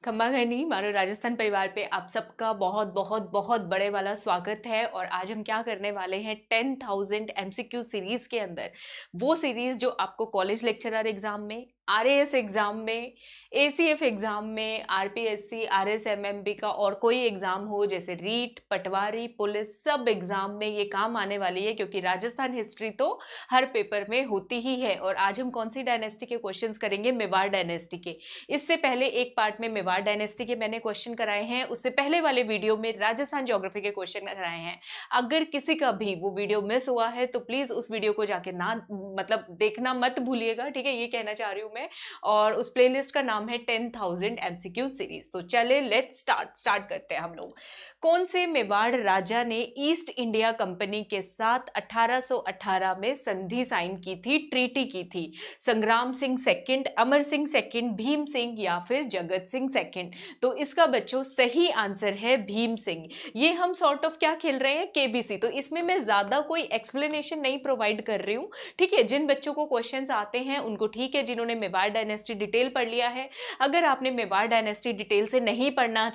खम्मा घनी मारो राजस्थान परिवार पे आप सबका बहुत बहुत बहुत बड़े वाला स्वागत है। और आज हम क्या करने वाले हैं, 10,000 MCQ सीरीज के अंदर वो सीरीज जो आपको कॉलेज लेक्चरर एग्जाम में, RAS एग्जाम में, ACF एग्जाम में, RPSC RSMMB का और कोई एग्जाम हो जैसे रीट, पटवारी, पुलिस, सब एग्जाम में ये काम आने वाली है, क्योंकि राजस्थान हिस्ट्री तो हर पेपर में होती ही है। और आज हम कौन सी डायनेस्टी के क्वेश्चंस करेंगे, मेवाड़ डायनेस्टी के। इससे पहले एक पार्ट में मेवाड़ डायनेस्टी के मैंने क्वेश्चन कराए हैं, उससे पहले वाले वीडियो में राजस्थान ज्योग्राफी के क्वेश्चन कराए हैं। अगर किसी का भी वो वीडियो मिस हुआ है तो प्लीज उस वीडियो को जाके ना देखना मत भूलिएगा, ठीक है, ये कहना चाह रही हूँ मैं। और उस प्लेलिस्ट का नाम है 10,000 MCQ सीरीज। तो चले लेट्स स्टार्ट करते हैं हम लोग। कौन से मेवाड़ राजा ने ईस्ट इंडिया कंपनी के साथ 1818 में संधि साइन की थी, ट्रीटी की थी? संग्राम सिंह सेकंड, अमर सिंह सेकंड, भीम सिंह या फिर जगत सिंह सेकंड? तो इसका बच्चों सही आंसर है भीम सिंह। ये हम सॉर्ट ऑफ क्या खेल रहे हैं, केबीसी। तो इसमें मैं ज्यादा कोई एक्सप्लेनेशन नहीं प्रोवाइड कर रही हूँ, ठीक है। जिन बच्चों को क्वेश्चंस आते हैं उनको ठीक है, जिन्होंने मेवाड़ डायनेस्टी डिटेल पढ़ लिया है। अगर आपने मेवाड़ डायनेस्टी डिटेल से नहीं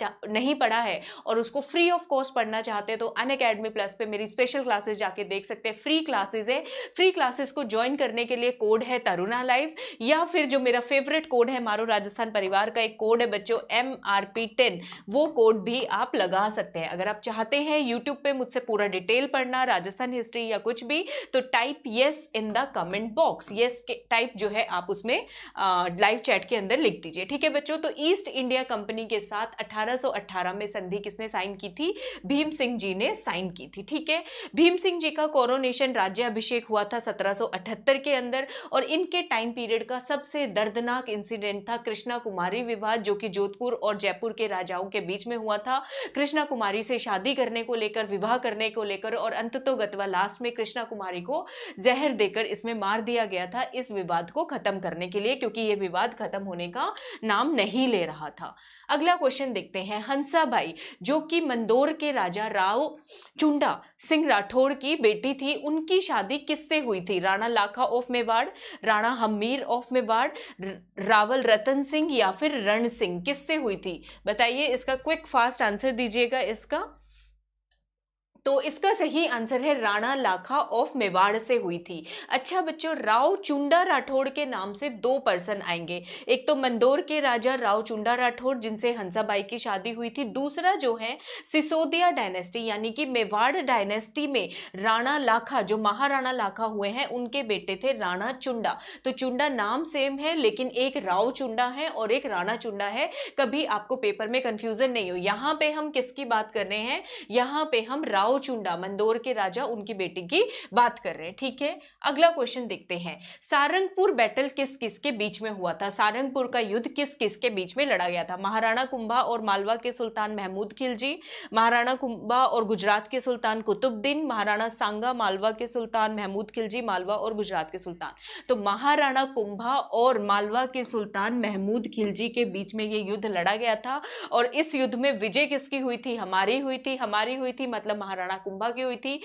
पढ़ा है और उसको फ्री ऑफ कॉस्ट पढ़ना चाहते हैं तो अनअकैडमी प्लस पे मेरी स्पेशल क्लासेस जाके देख सकते हैं। फ्री क्लासेस है। फ्री क्लासेस को ज्वाइन करने के लिए कोड है तरुणा लाइव, या फिर जो मेरा फेवरेट कोड है मारो राजस्थान परिवार का एक कोड है बच्चों MRP10, वो कोड भी आप लगा सकते हैं। अगर आप चाहते हैं यूट्यूब पे मुझसे पूरा डिटेल पढ़ना, राजस्थान हिस्ट्री या कुछ भी, तो type yes in the comment box. Yes type जो है आप उसमें लाइव चैट के अंदर लिख दीजिए, ठीक है बच्चों। तो ईस्ट इंडिया कंपनी के साथ 1818 में संधि किसने साइन की थी? भीम सिंह जी ने साइन की थी, ठीक है। भीम सिंह जी का कोरोनेशन, राज्याभिषेक हुआ था 1778 के अंदर। और इनके टाइम पीरियड का सबसे दर्दनाक इंसिडेंट था कृष्णा कुमारी विवाद, जो कि जोधपुर और जयपुर के राजाओं के बीच में हुआ था। कृष्णा कुमारी से शादी करने को लेकर, विवाह करने को लेकर, और अंततोगत्वा लास्ट में कृष्णा कुमारी को जहर देकर इसमें मार दिया गया था, इस विवाद को खत्म करने के लिए, क्योंकि यह विवाद खत्म होने का नाम नहीं ले रहा था। अगला क्वेश्चन देखते हैं। हंसाबाई जो कि मंदोर के राजा राव चुंडा सिंह राठौड़ की बेटी थी, उनकी शादी किससे हुई थी? राणा लाखा ऑफ मेवाड़, राणा हमीर ऑफ मेवाड़, रावल रतन सिंह या फिर रण सिंह? किससे हुई थी बताइए, इसका क्विक फास्ट आंसर दीजिएगा इसका। तो इसका सही आंसर है राणा लाखा ऑफ मेवाड़ से हुई थी। अच्छा बच्चों, राव चुंडा राठौड़ के नाम से दो पर्सन आएंगे। एक तो मंदोर के राजा राव चुंडा राठौड़ जिनसे हंसाबाई की शादी हुई थी, दूसरा जो है सिसोदिया डायनेस्टी यानी कि मेवाड़ डायनेस्टी में राणा लाखा, जो महाराणा लाखा हुए हैं, उनके बेटे थे राणा चुंडा। तो चुंडा नाम सेम है, लेकिन एक राव चुंडा है और एक राणा चुंडा है। कभी आपको पेपर में कंफ्यूजन नहीं हो। यहां पे हम किसकी बात कर रहे हैं, यहां पे हम राव चुंडा मंदोर के राजा उनकी बेटी की बात कर रहे हैं, ठीक है। अगला क्वेश्चन देखते हैं। सारंगपुर बैटल किस किस के बीच में हुआ था? सारंगपुर का युद्ध किस किस के बीच में लड़ा गया था? महाराणा कुंभा और मालवा के सुल्तान महमूद खिलजी, महाराणा कुंभा और गुजरात के सुल्तान कुतुबुद्दीन, महाराणा सांगा मालवा के सुल्तान महमूद खिलजी, मालवा और गुजरात के सुल्तान। तो महाराणा कुंभा और मालवा के सुल्तान महमूद खिलजी के बीच में यह युद्ध लड़ा गया था। और इस युद्ध में विजय किसकी हुई थी? हमारी हुई थी, मतलब महाराणा कुंभा की हुई थी।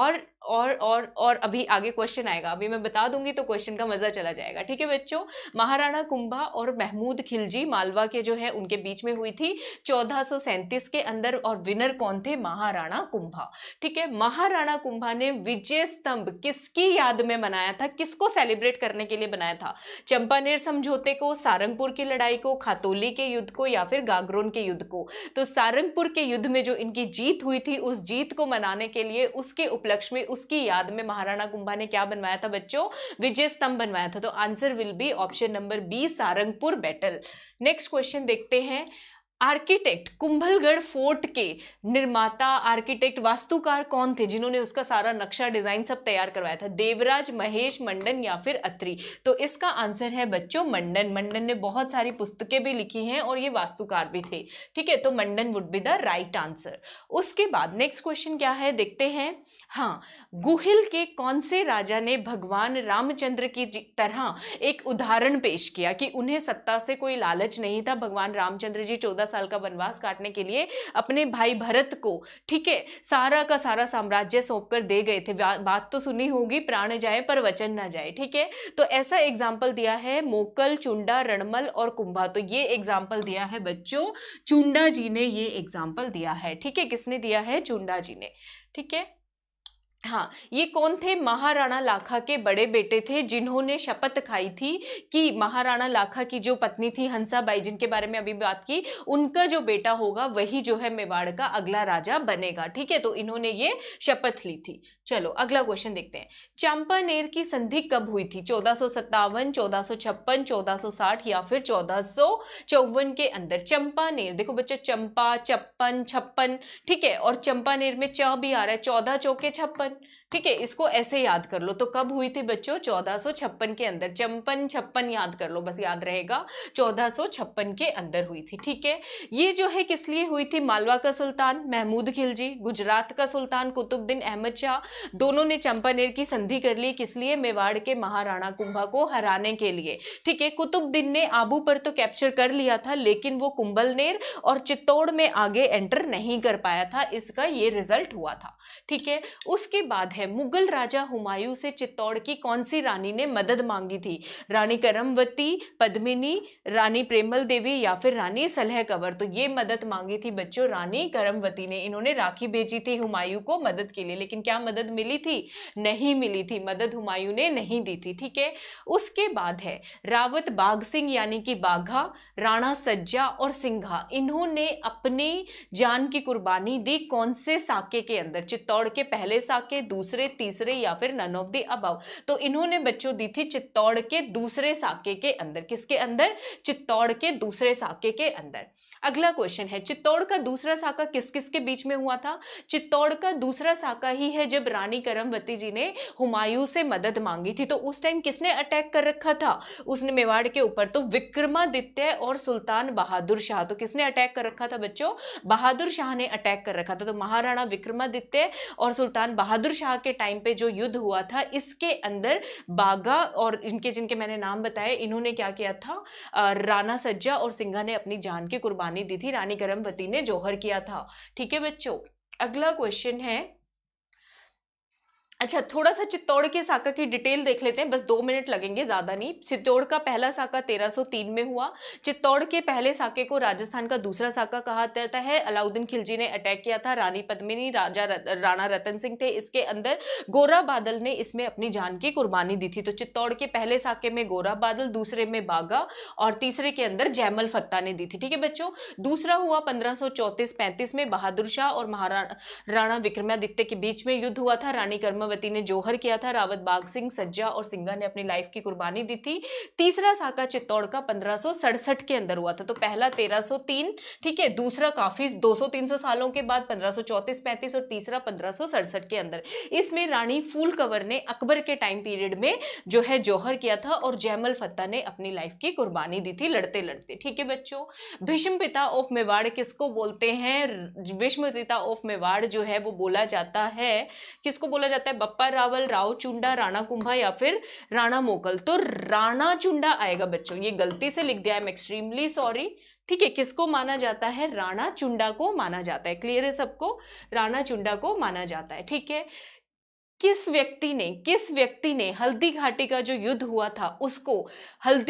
और अभी आगे क्वेश्चन आएगा, अभी मैं बता दूंगी तो क्वेश्चन का मजा चला जाएगा, ठीक है बच्चों। महाराणा कुंभा और महमूद खिलजी मालवा के जो है उनके बीच में हुई थी 1437 के अंदर। और विनर कौन थे? महाराणा कुंभा, ठीक है। महाराणा कुंभा ने विजय स्तंभ किसकी याद में बनाया था, किसको सेलिब्रेट करने के लिए बनाया था? चंपानेर समझौते को, सारंगपुर की लड़ाई को, खातौली के युद्ध को, या फिर गागरोन के युद्ध को? तो सारंगपुर के युद्ध में जो इनकी जीत हुई थी, उस जीत को मनाने के लिए, उसके उपलक्ष्य में, उसकी याद में महाराणा कुंभा ने क्या बनवाया था बच्चों? विजय स्तंभ बनवाया था। तो answer will be option number B, Sarangpur battle. Next question देखते हैं। आर्किटेक्ट, कुंभलगढ़ फोर्ट के निर्माता, आर्किटेक्ट, वास्तुकार कौन थे जिन्होंने उसका सारा नक्शा डिजाइन सब तैयार करवाया था? देवराज, महेश, मंडन या फिर अत्री? तो इसका आंसर है बच्चों मंडन। मंडन ने बहुत सारी पुस्तकें भी लिखी हैं और ये वास्तुकार भी थे, ठीक है। तो Mandan would be the right answer. उसके बाद नेक्स्ट क्वेश्चन क्या है देखते हैं। हाँ, गुहिल के कौन से राजा ने भगवान रामचंद्र की तरह एक उदाहरण पेश किया कि उन्हें सत्ता से कोई लालच नहीं था? भगवान रामचंद्र जी 14 साल का वनवास काटने के लिए अपने भाई भरत को, ठीक है, सारा का सारा साम्राज्य सौंप कर दे गए थे। बात तो सुनी होगी, प्राण जाए पर वचन ना जाए, ठीक है। तो ऐसा एग्जाम्पल दिया है मोकल, चुंडा, रणमल और कुंभा। तो ये एग्जाम्पल दिया है बच्चों चुंडा जी ने, ये एग्जाम्पल दिया है, ठीक है। किसने दिया है? चुंडा जी ने, ठीक है। हाँ, ये कौन थे? महाराणा लाखा के बड़े बेटे थे, जिन्होंने शपथ खाई थी कि महाराणा लाखा की जो पत्नी थी हंसाबाई, जिनके बारे में अभी बात की, उनका जो बेटा होगा वही जो है मेवाड़ का अगला राजा बनेगा, ठीक है। तो इन्होंने ये शपथ ली थी। चलो अगला क्वेश्चन देखते हैं। चंपानेर की संधि कब हुई थी? 1457, 1456, 1460 या फिर 1454 के अंदर? चंपानेर, देखो बच्चा, चंपा, चप्पन, छप्पन, ठीक है, और चंपानेर में च भी आ रहा है, 14 चौके 56, ठीक है। इसको ऐसे याद कर लो। तो कब हुई थी बच्चों? 1456 के अंदर। चंपन छप्पन याद कर लो, बस याद रहेगा, 1456 के अंदर हुई थी, ठीक है। ये जो है किस लिए हुई थी? मालवा का सुल्तान महमूद खिलजी, गुजरात का सुल्तान कुतुबुद्दीन अहमद शाह, दोनों ने चंपानेर की संधि कर ली। किस लिए? मेवाड़ के महाराणा कुंभा को हराने के लिए, ठीक है। कुतुबुद्दीन ने आबू पर तो कैप्चर कर लिया था, लेकिन वो कुंभलनेर और चित्तौड़ में आगे एंटर नहीं कर पाया था, इसका ये रिजल्ट हुआ था, ठीक है। उसके बाद है मुगल राजा हुमायूं से चित्तौड़ की कौन सी रानी ने मदद मांगी थी? रानी करमवती, पद्मिनी, रानी प्रेमल देवी या फिर रानी सलह कवर? तो ये मदद मांगी थी बच्चों रानी करमवती ने। इन्होंने राखी भेजी थी हुमायूं को मदद के लिए, लेकिन क्या मदद मिली थी? नहीं मिली थी, मदद हुमायूं ने नहीं दी थी, ठीक है। उसके बाद है रावत बाघ सिंह यानी कि बाघा, राणा सज्जा और सिंघा, इन्होंने अपनी जान की कुर्बानी दी कौन से साके के अंदर? चित्तौड़ के पहले साके, दूसरे, तीसरे या फिर नन ऑफ द अबव? तो इन्होंने बच्चों दी थी चित्तौड़ के दूसरे साके के अंदर। किसके अंदर? चित्तौड़ के दूसरे साके के अंदर। अगला क्वेश्चन है, चित्तौड़ का दूसरा साका किस किस के बीच में हुआ था? चित्तौड़ का दूसरा साका ही है जब रानी करमवती जी ने हुमायूं से मदद मांगी थी। तो उस टाइम किसने अटैक कर रखा था उसने मेवाड़ के ऊपर? तो विक्रमादित्य और सुल्तान बहादुर शाह। तो किसने अटैक कर रखा था बच्चों? बहादुर शाह ने अटैक कर रखा था। तो महाराणा विक्रमादित्य और सुल्तान बहादुर शाह के टाइम पे जो युद्ध हुआ था, इसके अंदर बागा और इनके जिनके मैंने नाम बताए, इन्होंने क्या किया था? राणा सज्जा और सिंघा ने अपनी जान की कुर्बानी दी थी, रानी करमवती ने जौहर किया था, ठीक है बच्चों। अगला क्वेश्चन है, अच्छा थोड़ा सा चित्तौड़ के साका की डिटेल देख लेते हैं, बस 2 मिनट लगेंगे, ज्यादा नहीं। चित्तौड़ का पहला साका 1303 में हुआ। चित्तौड़ के पहले साके को राजस्थान का दूसरा साका कहा जाता है। अलाउद्दीन खिलजी ने अटैक किया था, रानी पद्मिनी, राणा रतन सिंह थे इसके अंदर। गोरा बादल ने इसमें अपनी जान की कुर्बानी दी थी। तो चित्तौड़ के पहले साके में गोरा बादल, दूसरे में बागा और तीसरे के अंदर जैमल फत्ता ने दी थी, ठीक है बच्चों। दूसरा हुआ 1534-35 में, बहादुर शाह और महाराणा विक्रमादित्य के बीच में युद्ध हुआ था। रानी कर्मवती ने जौहर किया था, रावत बाघ सिंह, सज्जा और सिंघा ने अपनी लाइफ की कुर्बानी दी थी। तीसरा साका चित्तौड़ का 1567 के अंदर हुआ था। तो पहला 1303, ठीक है, दूसरा काफी 200-300 सालों के बाद 1534-35 और तीसरा 1567 के अंदर। इसमें रानी फूल कंवर ने अकबर के टाइम पीरियड में जो है जौहर किया था और जैमल फत्ता ने अपनी लाइफ की कुर्बानी दी थी लड़ते लड़ते, ठीक है बच्चों। भीष्म पिता ऑफ मेवाड़ किसको बोलते हैं? भीष्म पिता ऑफ मेवाड़ जो है वो बोला जाता है, किसको बोला जाता है? बप्पा रावल, राव चुंडा, राणा कुंभा या फिर राणा मोकल? तो राणा चुंडा आएगा बच्चों, ये गलती से लिख दिया, आई एम एक्सट्रीमली सॉरी, ठीक है। किसको माना जाता है? राणा चुंडा को माना जाता है। क्लियर है सबको? राणा चुंडा को माना जाता है, ठीक है। किस व्यक्ति ने हल्दी घाटी का जो युद्ध हुआ था उसको, हल्दी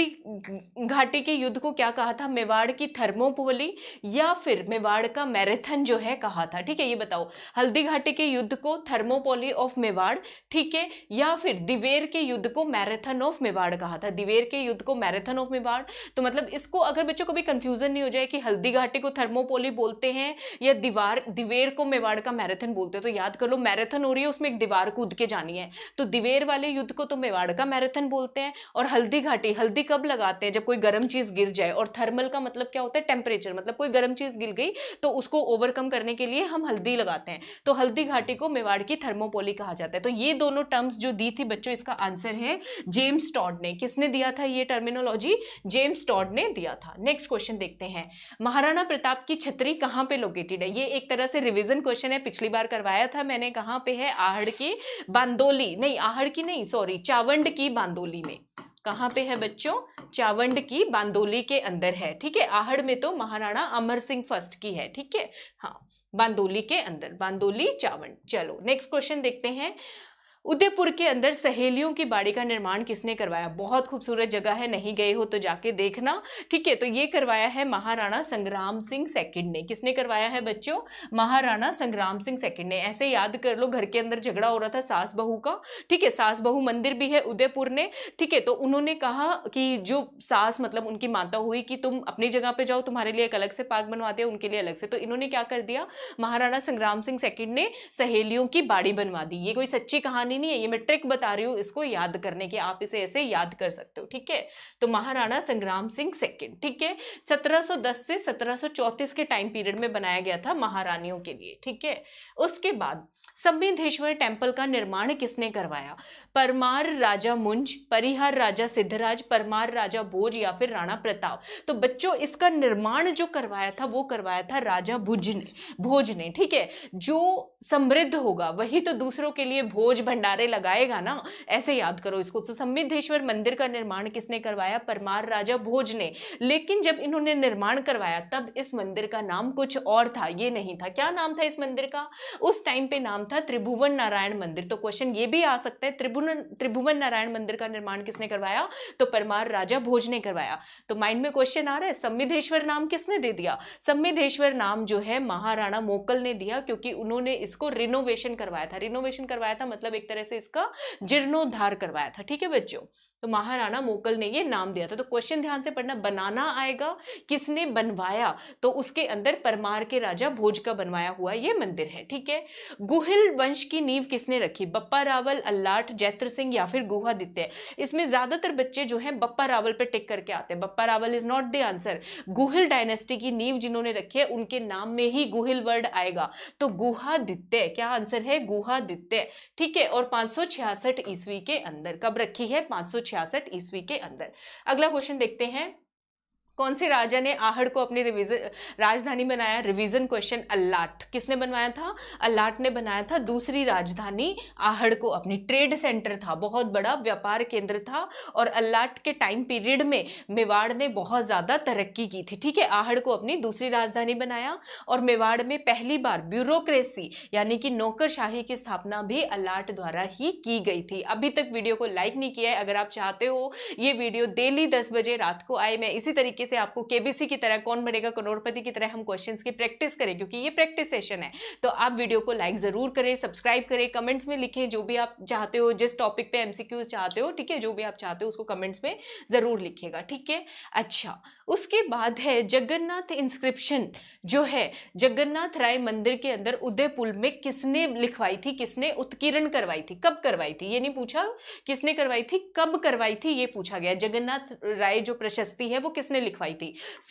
घाटी के युद्ध को क्या कहा था? मेवाड़ की थर्मोपोली या फिर मेवाड़ का मैराथन जो है कहा था, ठीक है। ये बताओ, हल्दी घाटी के युद्ध को थर्मोपोली ऑफ मेवाड़, ठीक है, या फिर दिवेर के युद्ध को मैराथन ऑफ मेवाड़ कहा था? दिवेर के युद्ध को मैराथन ऑफ मेवाड़। तो मतलब इसको अगर बच्चों को भी कंफ्यूजन नहीं हो जाए कि हल्दी घाटी को थर्मोपोली बोलते हैं या दिवेर को मेवाड़ का मैराथन बोलते हैं, तो याद कर लो, मैराथन हो रही है उसमें एक दीवार कूद के जानी है, तो दिवेर वाले युद्ध को तो मेवाड़ का मैराथन बोलते हैं। और हल्दी घाटी, हल्दी कब लगाते हैं? जब कोई गर्म चीज गिर जाए। और थर्मल का मतलब क्या होता है? टेम्परेचर, मतलब कोई गर्म चीज गिर गई तो उसको ओवरकम करने के लिए हम हल्दी लगाते हैं। तो हल्दी घाटी को मेवाड़ की थर्मोपोली कहा जाता है। तो ये दोनों टर्म्स जो दी थी बच्चों, इसका आंसर है जेम्स टॉड ने। किसने दिया था ये टर्मिनोलॉजी? जेम्स टॉड ने दिया था। नेक्स्ट क्वेश्चन देखते हैं, महाराणा प्रताप की छतरी कहां पे लोकेटेड है? ये एक तरह से रिवीजन क्वेश्चन है, पिछली बार करवाया था मैंने। कहां पे है? आहड़ की बांदोली, नहीं आहड़ की नहीं, सॉरी, चावंड की बांदोली में। कहाँ पे है बच्चों? चावंड की बांदोली के अंदर है, ठीक है। आहड़ में तो महाराणा अमर सिंह फर्स्ट की है, ठीक है। हाँ, बांदोली के अंदर, बांदोली चावंड। चलो नेक्स्ट क्वेश्चन देखते हैं। उदयपुर के अंदर सहेलियों की बाड़ी का निर्माण किसने करवाया? बहुत खूबसूरत जगह है, नहीं गए हो तो जाके देखना, ठीक है। तो ये करवाया है महाराणा संग्राम सिंह सेकंड ने। किसने करवाया है बच्चों? महाराणा संग्राम सिंह सेकंड ने। ऐसे याद कर लो, घर के अंदर झगड़ा हो रहा था सास बहू का, ठीक है। सास बहू मंदिर भी है उदयपुर ने, ठीक है। तो उन्होंने कहा कि जो सास मतलब उनकी माता हुई कि तुम अपनी जगह पे जाओ, तुम्हारे लिए एक अलग से पार्क बनवाते हैं, उनके लिए अलग से। तो इन्होंने क्या कर दिया, महाराणा संग्राम सिंह सेकंड ने सहेलियों की बाड़ी बनवा दी। ये कोई सच्ची कहानी नहीं है, ये मैं ट्रिक बता रही हूं इसको याद करने की, आप इसे ऐसे याद कर सकते हो, ठीक है। तो महाराणा संग्राम सिंह सेकंड, ठीक है। 1710 से 1734 के टाइम पीरियड में बनाया गया था महारानियों के लिए, ठीक है। उसके बाद संबिंधेश्वर टेम्पल का निर्माण किसने करवाया? परमार राजा मुंज, परिहार राजा सिद्धराज, परमार राजा भोज या फिर राणा प्रताप। तो बच्चों इसका निर्माण जो करवाया था वो करवाया था राजा भोज ने, ठीक है। जो समृद्ध होगा वही तो दूसरों के लिए भोज भंडारे लगाएगा ना, ऐसे याद करो इसको। तो संबिंधेश्वर मंदिर का निर्माण किसने करवाया? परमार राजा भोज ने। लेकिन जब इन्होंने निर्माण करवाया तब इस मंदिर का नाम कुछ और था, ये नहीं था। क्या नाम था इस मंदिर का? उस टाइम पे नाम था त्रिभुवन नारायण मंदिर। तो क्वेश्चन ये भी आ सकता है, त्रिभुवन नारायण मंदिर का निर्माण किसने करवाया? तो परमार राजा भोज ने करवाया। तो माइंड में क्वेश्चन आ रहा है, संबिंधेश्वर नाम किसने दे दिया? संबिंधेश्वर नाम जो है महाराणा मोकल ने दिया, क्योंकि उन्होंने इसको रिनोवेशन करवाया था। रिनोवेशन करवाया था मतलब एक तरह से इसका जीर्णोद्धार करवाया था, ठीक है बच्चों। तो महाराणा मोकल ने ये नाम दिया था। तो क्वेश्चन ध्यान से पढ़ना, बनाना आएगा, किसने बनवाया? तो उसके अंदर परमार के राजा भोज का बनवाया हुआ ये मंदिर है, ठीक है। गुहिल वंश की नींव किसने रखी? बप्पा रावल, अल्लाट, जैत्र सिंह या फिर गुहादित्य। इसमें ज्यादातर बच्चे जो है बप्पा रावल पे टिक करके आते हैं। Bappa Rawal is not the answer. Guhil dynasty की नींव जिन्होंने रखी है उनके नाम में ही गुहिल वर्ड आएगा, तो गुहादित्य। क्या आंसर है? गुहादित्य, ठीक है। और 566 ईस्वी के अंदर। कब रखी है? 566 ईस्वी के अंदर। अगला क्वेश्चन देखते हैं। कौन से राजा ने आहड़ को अपनी राजधानी बनाया? Revision question. अल्लाट। किसने बनवाया था? अल्लाट ने बनाया था दूसरी राजधानी आहड़ को अपनी। ट्रेड सेंटर था, बहुत बड़ा व्यापार केंद्र था, और अल्लाट के टाइम पीरियड में मेवाड़ ने बहुत ज्यादा तरक्की की थी, ठीक है। आहड़ को अपनी दूसरी राजधानी बनाया, और मेवाड़ में पहली बार ब्यूरोक्रेसी यानी कि नौकरशाही की स्थापना भी अल्लाट द्वारा ही की गई थी। अभी तक वीडियो को लाइक नहीं किया है, अगर आप चाहते हो ये वीडियो डेली 10 बजे रात को आए, मैं इसी तरीके से आपको केबीसी की तरह, कौन बनेगा करोड़पति की तरह हम क्वेश्चंस की प्रैक्टिस करें, क्योंकि ये प्रैक्टिस सेशन है। तो आप वीडियो को लाइक जरूर करें, सब्सक्राइब करें, कमेंट्स में लिखें जो भी आप चाहते हो, जिस टॉपिक पे एमसीक्यूज चाहते हो, ठीक है। जो भी आप चाहते हो उसको कमेंट्स में जरूर लिखिएगा, ठीक है। अच्छा, उसके बाद है जगन्नाथ इंस्क्रिप्शन जो है जगन्नाथ राय मंदिर के अंदर उदयपुर में किसने लिखवाई थी, किसने उत्कीर्ण करवाई थी, कब करवाई थी? ये नहीं पूछा किसने करवाई थी, कब करवाई थी ये पूछा गया। जगन्नाथ राय जो प्रशस्ति है वो किसने लिखवाई थी?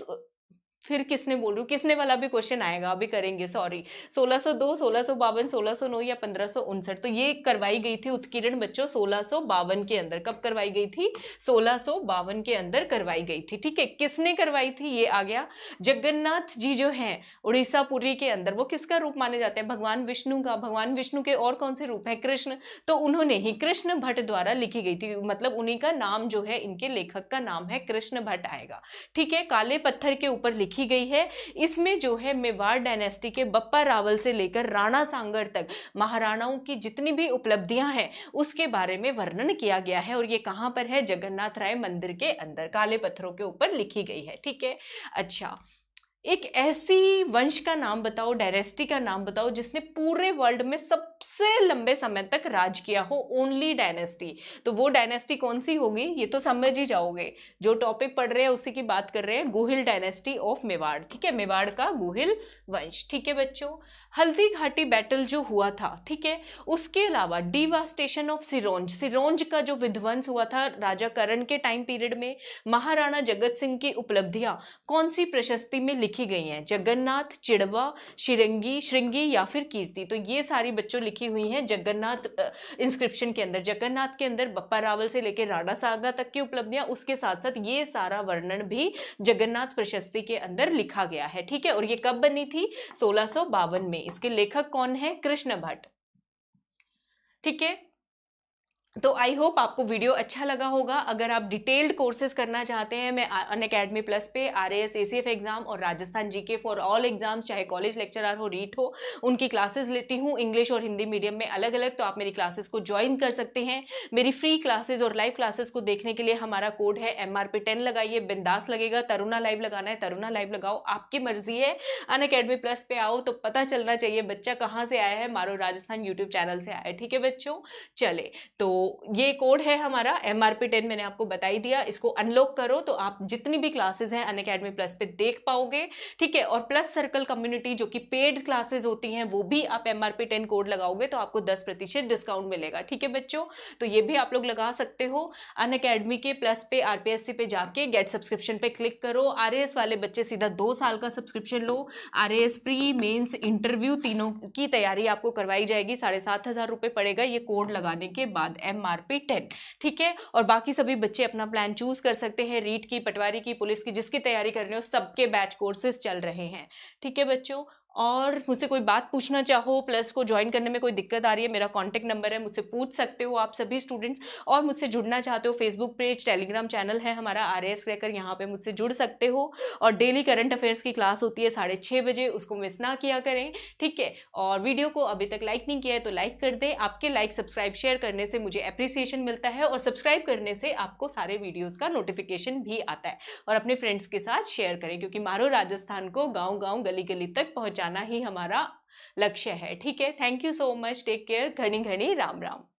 फिर किसने बोल रही हूँ, किसने वाला भी क्वेश्चन आएगा, अभी करेंगे, सॉरी। 1602, 1652, 1609 या 1559। तो ये करवाई गई थी उत्कीर्ण बच्चों 1652 के अंदर। कब करवाई गई थी? 1652 के अंदर करवाई गई थी, ठीक है। किसने करवाई थी ये आ गया। जगन्नाथ जी जो हैं उड़ीसा पुरी के अंदर, वो किसका रूप माने जाते हैं? भगवान विष्णु का। भगवान विष्णु के और कौन से रूप है? कृष्ण। तो उन्होंने ही कृष्ण भट्ट द्वारा लिखी गई थी, मतलब उन्हीं का नाम जो है, इनके लेखक का नाम है कृष्ण भट्ट आएगा, ठीक है। काले पत्थर के ऊपर लिखी गई है। इसमें जो है मेवाड़ डायनेस्टी के बप्पा रावल से लेकर राणा सांगर तक महाराणाओं की जितनी भी उपलब्धियां हैं उसके बारे में वर्णन किया गया है, और ये कहां पर है? जगन्नाथ राय मंदिर के अंदर काले पत्थरों के ऊपर लिखी गई है, ठीक है। अच्छा, एक ऐसी वंश का नाम बताओ, डायनेस्टी का नाम बताओ जिसने पूरे वर्ल्ड में सबसे लंबे समय तक राज किया हो, ओनली डायनेस्टी। तो वो डायनेस्टी कौन सी होगी? ये तो समझ ही जाओगे, जो टॉपिक पढ़ रहे हैं उसी की बात कर रहे हैं, गुहिल डायनेस्टी ऑफ मेवाड़, ठीक है। मेवाड़ का गुहिल वंश, ठीक है बच्चों। हल्दी घाटी बैटल जो हुआ था, ठीक है, उसके अलावा डिवास्टेशन ऑफ सिरोंज, सिरोंज का जो विध्वंस हुआ था राजा करण के टाइम पीरियड में, महाराणा जगत सिंह की उपलब्धियां कौन सी प्रशस्ति में लिखी गई हैं? जगन्नाथ, चिड़वा, श्रृंगी या फिर कीर्ति। तो ये सारी बच्चों लिखी हुई हैं जगन्नाथ इंस्क्रिप्शन के अंदर। जगन्नाथ के अंदर बप्पा रावल से लेकर राणा सागा तक की उपलब्धियां, उसके साथ साथ ये सारा वर्णन भी जगन्नाथ प्रशस्ति के अंदर लिखा गया है, ठीक है। और ये कब बनी थी? 1652 में। इसके लेखक कौन है? कृष्ण भट्ट, ठीक है। तो आई होप आपको वीडियो अच्छा लगा होगा। अगर आप डिटेल्ड कोर्सेज करना चाहते हैं, मैं अनअकैडमी प्लस पे आरएएस एसीएफ एग्जाम और Rajasthan GK for all exams, चाहे कॉलेज लेक्चरर हो, रीट हो, उनकी क्लासेस लेती हूँ इंग्लिश और हिंदी मीडियम में अलग अलग। तो आप मेरी क्लासेस को ज्वाइन कर सकते हैं। मेरी फ्री क्लासेस और लाइव क्लासेस को देखने के लिए हमारा कोड है MRP10 लगाइए, बिंदास लगेगा। तरुणा लाइव लगाना है तरुणा लाइव लगाओ, आपकी मर्जी है। अनअकैडमी प्लस पे आओ तो पता चलना चाहिए बच्चा कहाँ से आया है, मारो राजस्थान यूट्यूब चैनल से आया है। ठीक है बच्चों, चले तो ये कोड है हमारा MRP10, मैंने आपको बता ही दिया। इसको अनलॉक करो तो आप जितनी भी क्लासेस हैं अनअकैडमी प्लस पे देख पाओगे। ठीक है, और प्लस सर्कल कम्युनिटी जो कि पेड क्लासेस होती हैं वो भी आप MRP10 कोड लगाओगे तो आपको 10% डिस्काउंट मिलेगा। ठीक है बच्चों, तो ये भी आप लोग लगा सकते हो। अनअकैडमी के प्लस पे RPSC पे जाके गेट सब्सक्रिप्शन पे क्लिक करो। RAS वाले बच्चे सीधा 2 साल का सब्सक्रिप्शन लो। RAS प्री मेंस इंटरव्यू तीनों की तैयारी आपको करवाई जाएगी, 7,500 रुपए पड़ेगा ये कोड लगाने के बाद, MRP10। ठीक है, और बाकी सभी बच्चे अपना प्लान चूज कर सकते हैं। रीट की, पटवारी की, पुलिस की, जिसकी तैयारी कर रहे हो सबके बैच कोर्सेज चल रहे हैं। ठीक है बच्चों, और मुझसे कोई बात पूछना चाहो, प्लस को ज्वाइन करने में कोई दिक्कत आ रही है, मेरा कॉन्टेक्ट नंबर है, मुझसे पूछ सकते हो आप सभी स्टूडेंट्स। और मुझसे जुड़ना चाहते हो, फेसबुक पेज, टेलीग्राम चैनल है हमारा RAS क्रैकर, यहाँ पे मुझसे जुड़ सकते हो। और डेली करंट अफेयर्स की क्लास होती है 6:30 बजे, उसको मिस ना किया करें। ठीक है, और वीडियो को अभी तक लाइक नहीं किया है तो लाइक कर दे। आपके लाइक, सब्सक्राइब, शेयर करने से मुझे अप्रिसिएशन मिलता है, और सब्सक्राइब करने से आपको सारे वीडियोस का नोटिफिकेशन भी आता है। और अपने फ्रेंड्स के साथ शेयर करें, क्योंकि मारो राजस्थान को गांव गांव, गली गली तक पहुंचाना ही हमारा लक्ष्य है। ठीक है, thank you so much, take care, घनी घनी राम राम।